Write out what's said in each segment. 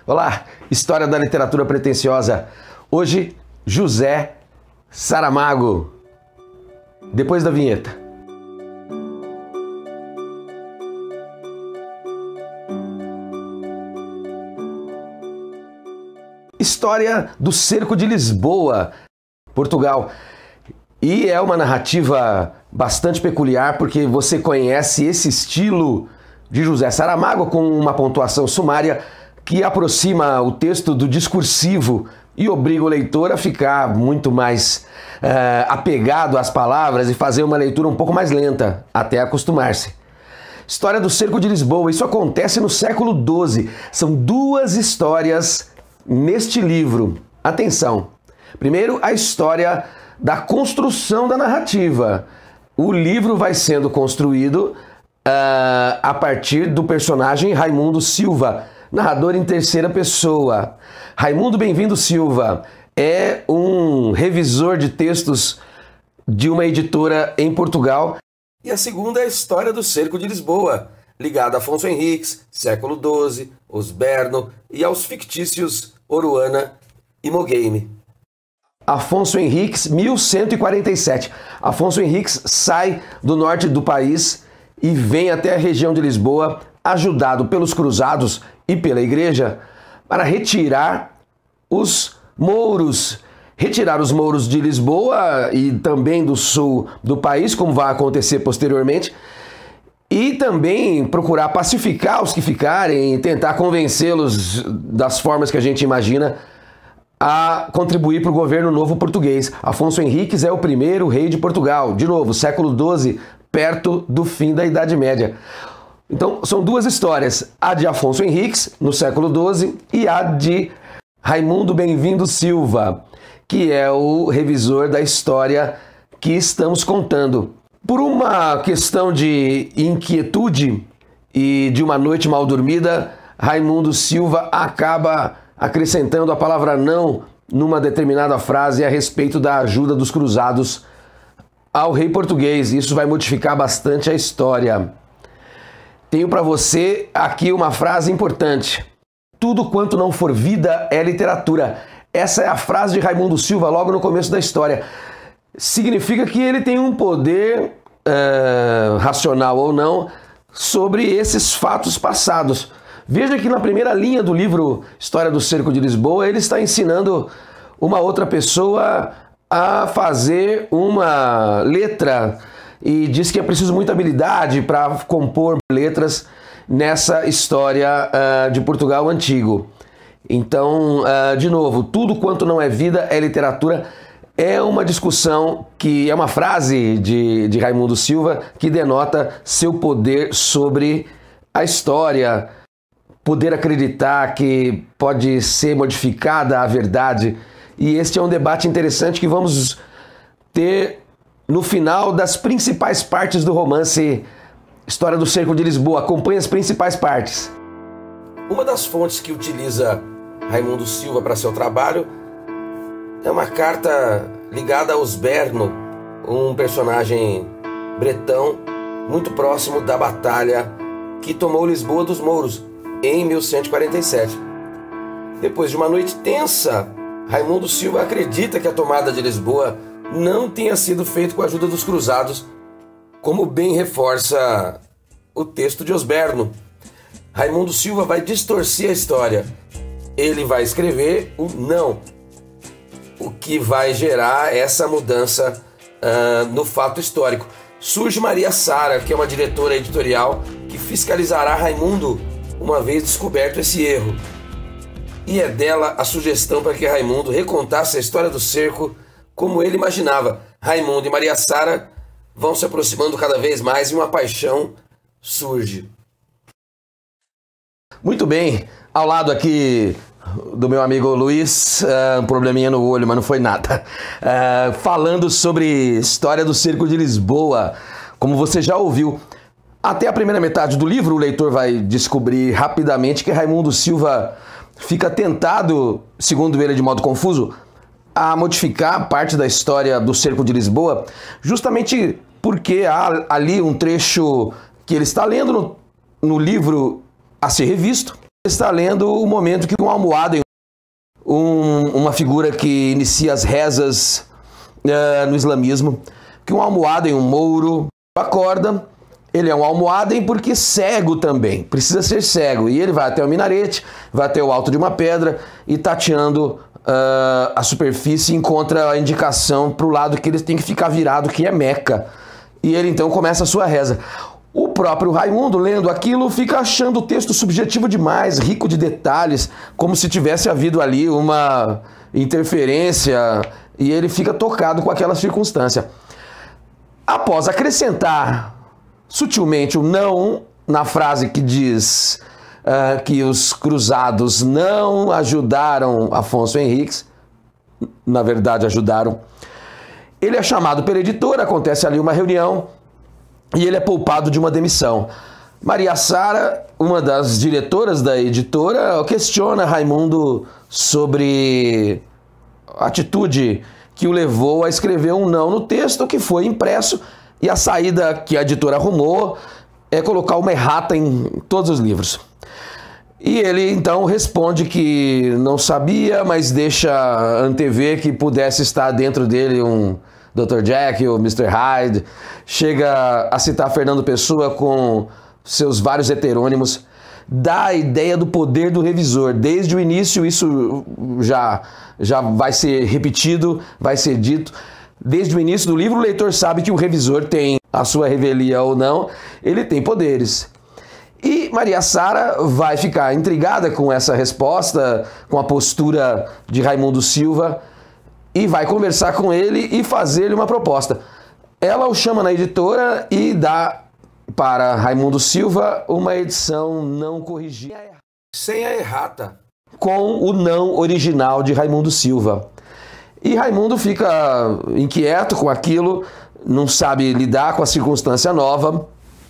Olá, história da literatura pretensiosa. Hoje, José Saramago. Depois da vinheta. História do Cerco de Lisboa, Portugal. E é uma narrativa bastante peculiar porque você conhece esse estilo de José Saramago com uma pontuação sumária que aproxima o texto do discursivo e obriga o leitor a ficar muito mais apegado às palavras e fazer uma leitura um pouco mais lenta, até acostumar-se. História do Cerco de Lisboa, isso acontece no século XII. São duas histórias neste livro. Atenção! Primeiro, a história da construção da narrativa. O livro vai sendo construído a partir do personagem Raimundo Silva, narrador em terceira pessoa. Raimundo Bem-vindo Silva é um revisor de textos de uma editora em Portugal. E a segunda é a história do Cerco de Lisboa, ligada a Afonso Henriques, século XII, Osberno e aos fictícios Oruana e Mogheime. Afonso Henriques, 1147. Afonso Henriques sai do norte do país e vem até a região de Lisboa, ajudado pelos cruzados e pela igreja, para retirar os mouros. Retirar os mouros de Lisboa e também do sul do país, como vai acontecer posteriormente, e também procurar pacificar os que ficarem e tentar convencê-los das formas que a gente imagina a contribuir para o governo novo português. Afonso Henriques é o primeiro rei de Portugal, de novo, século XII, perto do fim da Idade Média. Então, são duas histórias, a de Afonso Henriques, no século XII, e a de Raimundo Bem-vindo Silva, que é o revisor da história que estamos contando. Por uma questão de inquietude e de uma noite mal dormida, Raimundo Silva acaba acrescentando a palavra não numa determinada frase a respeito da ajuda dos cruzados ao rei português. Isso vai modificar bastante a história. Tenho para você aqui uma frase importante. Tudo quanto não for vida é literatura. Essa é a frase de Raimundo Silva logo no começo da história. Significa que ele tem um poder, racional ou não, sobre esses fatos passados. Veja que na primeira linha do livro História do Cerco de Lisboa, ele está ensinando uma outra pessoa a fazer uma letra e diz que é preciso muita habilidade para compor letras nessa história de Portugal antigo. Então, de novo, tudo quanto não é vida é literatura. É uma discussão que é uma frase de Raimundo Silva que denota seu poder sobre a história, poder acreditar que pode ser modificada a verdade. E este é um debate interessante que vamos ter no final das principais partes do romance História do Cerco de Lisboa. Acompanhe as principais partes. Uma das fontes que utiliza Raimundo Silva para seu trabalho é uma carta ligada a Osberno, um personagem bretão muito próximo da batalha que tomou Lisboa dos mouros em 1147. Depois de uma noite tensa, Raimundo Silva acredita que a tomada de Lisboa não tenha sido feita com a ajuda dos cruzados, como bem reforça o texto de Osberno. Raimundo Silva vai distorcer a história. Ele vai escrever o não, o que vai gerar essa mudança no fato histórico. Surge Maria Sara, que é uma diretora editorial que fiscalizará Raimundo uma vez descoberto esse erro. E é dela a sugestão para que Raimundo recontasse a história do cerco como ele imaginava. Raimundo e Maria Sara vão se aproximando cada vez mais e uma paixão surge. Muito bem, ao lado aqui do meu amigo Luiz, um probleminha no olho, mas não foi nada. Falando sobre história do Cerco de Lisboa, como você já ouviu. Até a primeira metade do livro, o leitor vai descobrir rapidamente que Raimundo Silva fica tentado, segundo ele de modo confuso, a modificar parte da história do Cerco de Lisboa, justamente porque há ali um trecho que ele está lendo no livro a ser revisto, está lendo o momento que um almohade, uma figura que inicia as rezas no islamismo, que um almohade, um mouro, acorda. Ele é um almohadem porque cego também, precisa ser cego. E ele vai até o minarete, vai até o alto de uma pedra e tateando a superfície encontra a indicação para o lado que ele tem que ficar virado, que é Meca. E ele então começa a sua reza. O próprio Raimundo, lendo aquilo, fica achando o texto subjetivo demais, rico de detalhes, como se tivesse havido ali uma interferência, e ele fica tocado com aquela circunstância. Após acrescentar sutilmente o não na frase que diz que os cruzados não ajudaram Afonso Henriques, na verdade ajudaram, ele é chamado pela editora, acontece ali uma reunião e ele é poupado de uma demissão. Maria Sara, uma das diretoras da editora, questiona Raimundo sobre a atitude que o levou a escrever um não no texto que foi impresso, e a saída que a editora arrumou é colocar uma errata em todos os livros. E ele então responde que não sabia, mas deixa antever que pudesse estar dentro dele um Dr. Jack ou Mr. Hyde. Chega a citar Fernando Pessoa com seus vários heterônimos. Dá a ideia do poder do revisor. Desde o início isso já vai ser repetido, vai ser dito. Desde o início do livro, o leitor sabe que o revisor tem a sua revelia ou não, ele tem poderes. E Maria Sara vai ficar intrigada com essa resposta, com a postura de Raimundo Silva, e vai conversar com ele e fazer-lhe uma proposta. Ela o chama na editora e dá para Raimundo Silva uma edição não corrigida, sem a errata, com o não original de Raimundo Silva. E Raimundo fica inquieto com aquilo, não sabe lidar com a circunstância nova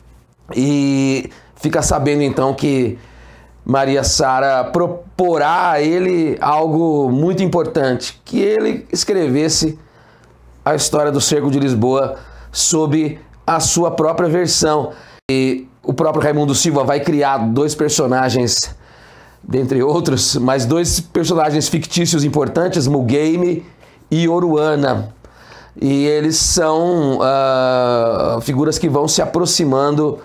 e fica sabendo então que Maria Sara proporá a ele algo muito importante, que ele escrevesse a história do Cerco de Lisboa sob a sua própria versão. E o próprio Raimundo Silva vai criar dois personagens, dentre outros, mas dois personagens fictícios importantes, Mulgame e Oruana. E eles são figuras que vão se aproximando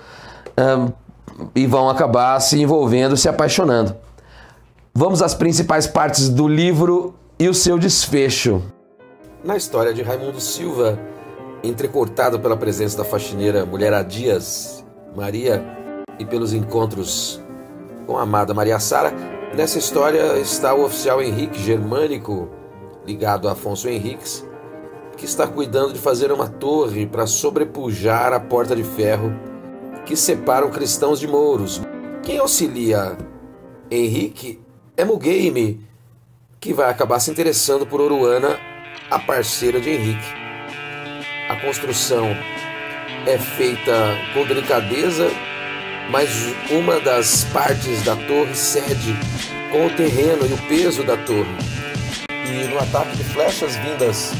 e vão acabar se envolvendo, se apaixonando. Vamos às principais partes do livro e o seu desfecho. Na história de Raimundo Silva, entrecortado pela presença da faxineira Mulher Dias, Maria, e pelos encontros com a amada Maria Sara, nessa história está o oficial Henrique Germânico, ligado a Afonso Henriques, que está cuidando de fazer uma torre para sobrepujar a porta de ferro que separa cristãos de mouros. Quem auxilia Henrique é Mulgame, que vai acabar se interessando por Oruana, a parceira de Henrique. A construção é feita com delicadeza, mas uma das partes da torre cede com o terreno e o peso da torre. E no ataque de flechas vindas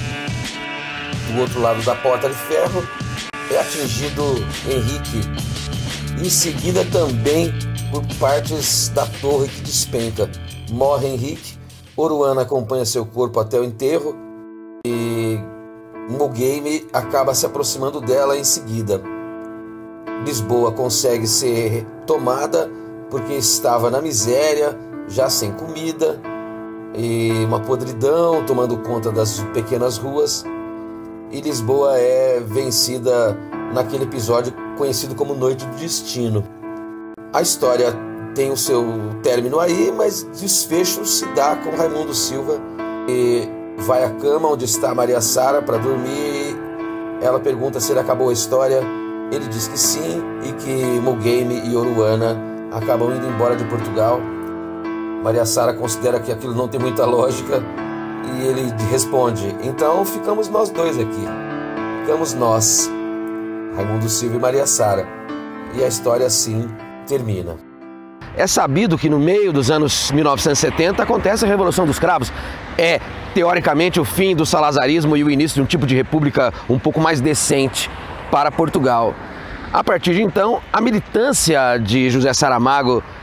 do outro lado da porta de ferro, é atingido Henrique. Em seguida também por partes da torre que despenca. Morre Henrique, Oruana acompanha seu corpo até o enterro e Mulgame acaba se aproximando dela em seguida. Lisboa consegue ser tomada porque estava na miséria, já sem comida, e uma podridão tomando conta das pequenas ruas, e Lisboa é vencida naquele episódio conhecido como Noite do Destino. A história tem o seu término aí, mas desfecho se dá com Raimundo Silva, e vai à cama onde está Maria Sara para dormir. Ela pergunta se ele acabou a história, ele diz que sim, e que Mulgame e Oruana acabam indo embora de Portugal. Maria Sara considera que aquilo não tem muita lógica e ele responde: então ficamos nós dois aqui, ficamos nós, Raimundo Silva e Maria Sara. E a história assim termina. É sabido que no meio dos anos 1970 acontece a Revolução dos Cravos. É, teoricamente, o fim do salazarismo e o início de um tipo de república um pouco mais decente para Portugal. A partir de então, a militância de José Saramago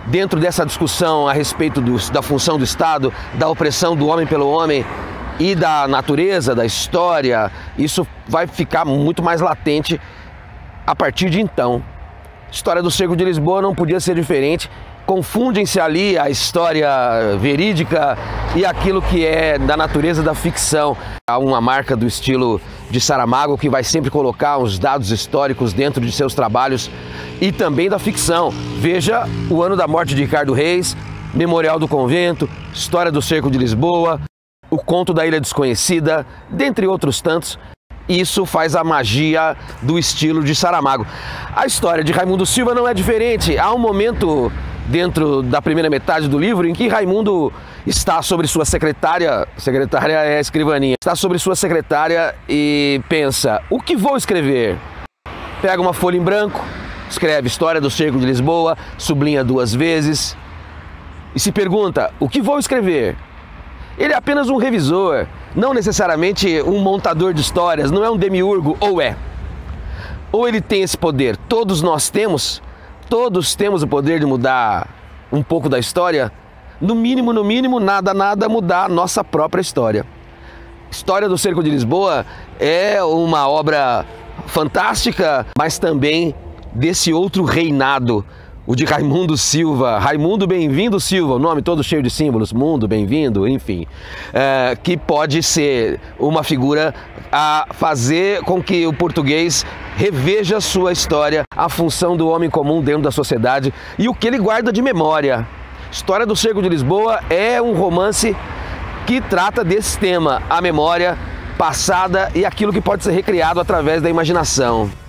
dentro dessa discussão a respeito da função do Estado, da opressão do homem pelo homem e da natureza, da história, isso vai ficar muito mais latente a partir de então. A história do Cerco de Lisboa não podia ser diferente. Confundem-se ali a história verídica e aquilo que é da natureza da ficção. Há uma marca do estilo de Saramago que vai sempre colocar os dados históricos dentro de seus trabalhos e também da ficção. Veja o ano da morte de Ricardo Reis, Memorial do Convento, História do Cerco de Lisboa, O Conto da Ilha Desconhecida, dentre outros tantos. Isso faz a magia do estilo de Saramago. A história de Raimundo Silva não é diferente. Há um momento dentro da primeira metade do livro em que Raimundo está sobre sua secretária é a escrivaninha, está sobre sua secretária e pensa, o que vou escrever? Pega uma folha em branco, escreve História do Cerco de Lisboa, sublinha 2 vezes e se pergunta, o que vou escrever? Ele é apenas um revisor, não necessariamente um montador de histórias, não é um demiurgo, ou é? Ou ele tem esse poder? Todos nós temos? Todos temos o poder de mudar um pouco da história? No mínimo, nada mudar a nossa própria história. História do Cerco de Lisboa é uma obra fantástica, mas também desse outro reinado, o de Raimundo Silva. Raimundo Bem-vindo Silva, o nome todo cheio de símbolos, mundo, bem-vindo, enfim. Que pode ser uma figura a fazer com que o português reveja sua história, a função do homem comum dentro da sociedade e o que ele guarda de memória. História do Cerco de Lisboa é um romance que trata desse tema, a memória passada e aquilo que pode ser recriado através da imaginação.